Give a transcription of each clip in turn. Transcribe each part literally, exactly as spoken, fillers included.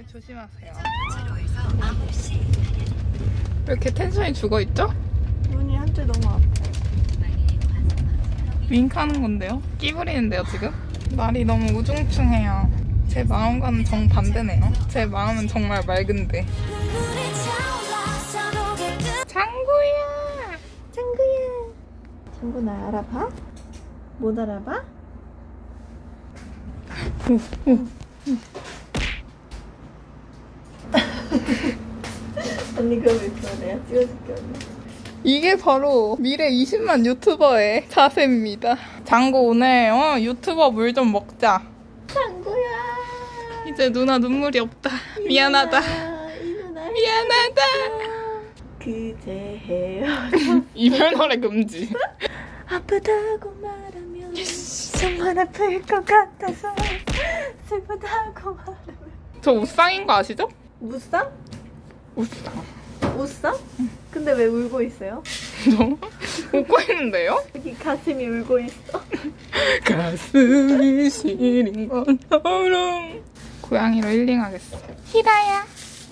네, 조심하세요. 왜 이렇게 텐션이 죽어있죠? 눈이 한쪽 너무 아파. 윙크하는 건데요? 끼 부리는데요 지금? 날이 너무 우중충해요. 제 마음과는 정반대네요. 제 마음은 정말 맑은데. 장구야! 장구야. 장구 나 알아봐? 못 알아봐? 언니 그거 있어. 내가 찍어줄게 언니. 이게 바로 미래 이십만 유튜버의 자세입니다. 장구 오늘 어, 유튜버 물 좀 먹자. 장구야. 이제 누나 눈물이 없다. 미안하다. 이 누나 미안하다. 그제 헤어. 이별 노래 금지. 아프다고 말하면 정말 아플 것 같아서 슬프다고 말하면. 저 우상인 거 아시죠? 무쌍? 우상. 웃어? 근데 왜 울고 있어요? 저 웃고 있는데요? 여기 가슴이 울고 있어. 가슴이 시린 것처럼. 고양이로 힐링하겠어. 히라야.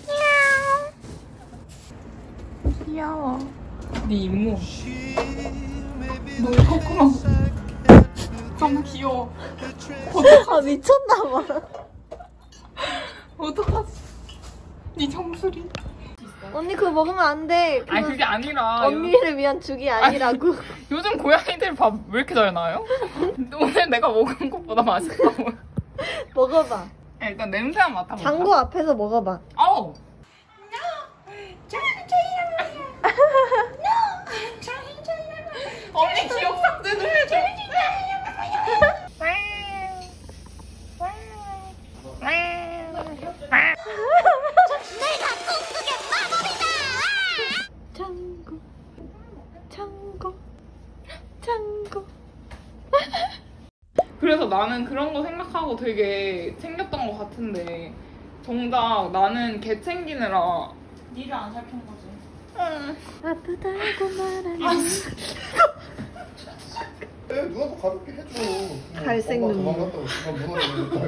미야오. 귀여워. 네 이모. 너의 콧구멍. 너무 귀여워. 아 미쳤나봐. 어떡하지? 네 정수리. 언니 그거 먹으면 안 돼. 아니 그게 아니라 언니를 위한 죽이 아니라고. 아니, 요즘 고양이들 밥 왜 이렇게 잘 나와요? 오늘 내가 먹은 것보다 맛있다고. 먹어봐. 일단 냄새 한 맡아볼까? 장구 앞에서 먹어봐. 아우. 언니 기억 삭제도 해줘. 장구, 장구, 장구. 그래서 나는 그런 거 생각하고 되게 챙겼던 것 같은데 정작 나는 걔 챙기느라 니를 안 살핀 거지. 응. 아프다고 말하면. 네, 누나도 가볍게 해줘. 갈색 엄마 눈물. 도망갔다고 지금 무너졌는데.